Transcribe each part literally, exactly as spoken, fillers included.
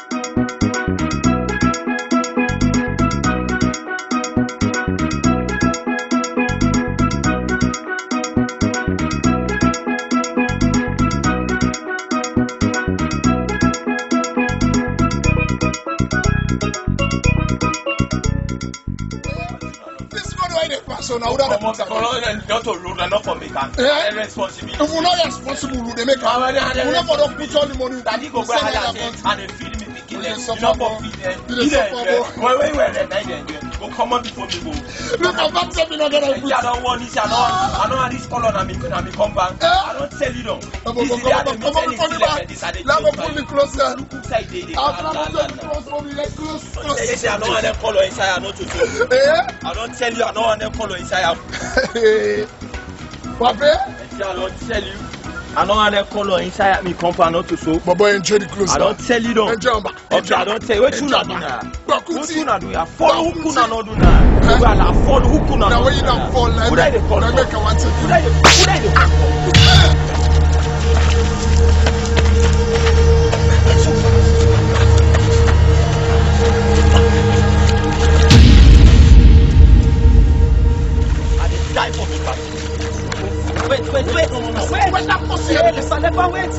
So now that not to rule enough for me can responsibility. If we're not responsible, they make our money. We're not going to put all the money. Daddy go buy and they feed me picking them. You know for feed them. Wait, wait, wait, wait. Go come on before me go. Look, I'm not telling you not going to put. I don't want this. I don't. I don't have this color. I mean, I mean, come back. I don't tell you though. Come on, come on, come on, come on. Let me pull me closer. I don't want them color inside. I know to do. I don't tell you. I don't want them color inside. Pape? I don't tell you. I don't want them color inside me compound not to so. My boy, enjoy the clothes. I don't tell you though. Enjoy. Okay, I don't tell you. What you not do now? What you not do? You follow who kuna not do now. You are follow who kuna. Now when you not fall, like who I the call? Now make a one to. Who I the? Who I the? Die for me, wait, wait, wait, wait, wait, that pussy, never wait.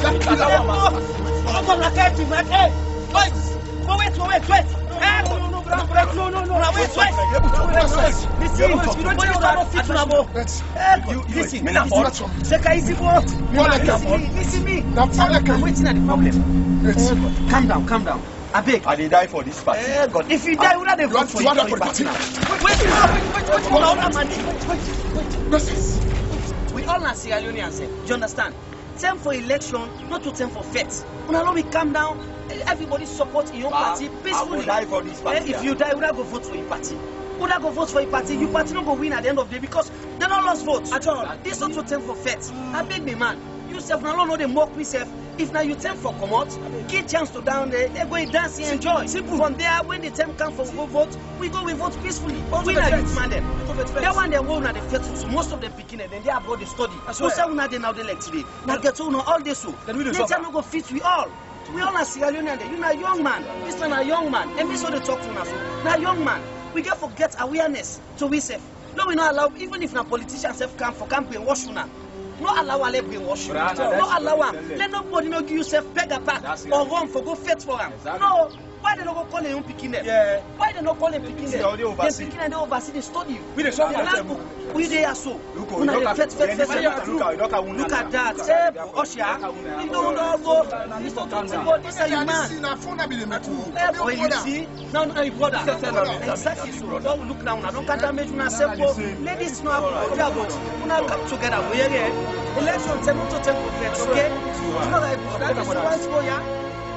I'm gonna get you, man. Hey, wait, wait, wait, wait. Hey, no, no, no, no, no, wait, wait. Listen, you don't tell us fit na mo. Listen, listen. Seka easy boy. Listen me. I'm waiting at the problem. Calm down, calm down. I beg. I did die for this party. Eh, God. If you die, we not vote for you for the party now. Wait, wait, wait, wait, wait, wait, wait, wait. We all are Sierra Leoneans, do you understand? Time for election, not to time for fete. When I know we calm down, everybody support your party peacefully. I will die for this party. If you die, we not go vote for your party. We not go vote for your party. Your party not go win at the end of the day because they don't lost votes at all. This not to time for fete. I beg me, man. You self now know they mock me self. If now you time for come out, give chance to down there, they go and dance and enjoy. Simple. From there, when the time comes for go vote, we go we vote peacefully. We are youth man them. That one they won at the fete. Most of them picking it, then they have got the study. So say we now they now they like today. Now get to know all this so. Next time we go fit we all. We all are Sierra Leonean. You know young man. This man a young man. And this what they talk to us. Now young man, we get for get awareness to we self. No, we not allow even if na politician self come for campaign wash una. No allow a brainwash. No allow him. Let nobody know give yourself beg a pack or run for go fetch for him. No. Why they not go call him picking them? Yeah. Why they not call him picking them? They picking and they oversee the study. We the shop them. We they are so. We not fetch fetch fetch. Look at that. Say Osha. We don't know go. This not talking about this is man. Oh, you see? No, no, you brother. Exactly so. Don't look now. Don't can damage una self. Ladies no have about. Una come together. We here. Election ten to ten for okay? You know that that is why it's for ya.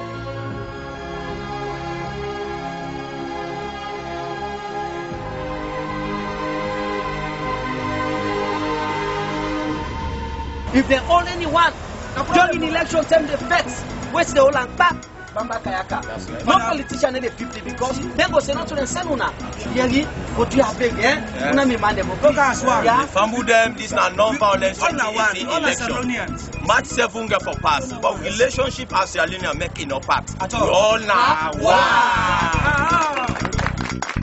If they own anyone, during election time they fets, where's the whole and back? Bamba Kayaka. No politician in the fifty because they go say not to the same una. Yagi, go to your big, eh? Una me man them. Yeah. Fambu them, this na non-violence in election. Match seven get for pass, but relationship as Sierra Leonean make it no part. We all now. Wow.